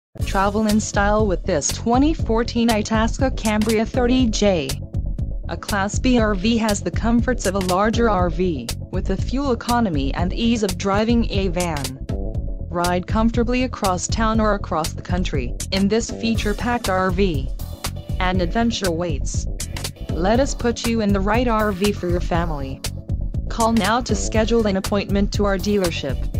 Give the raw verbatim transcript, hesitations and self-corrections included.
Travel in style with this twenty fourteen Itasca Cambria thirty J. A Class B R V has the comforts of a larger R V, with the fuel economy and ease of driving a van. Ride comfortably across town or across the country in this feature-packed R V. An adventure waits. Let us put you in the right R V for your family. Call now to schedule an appointment to our dealership.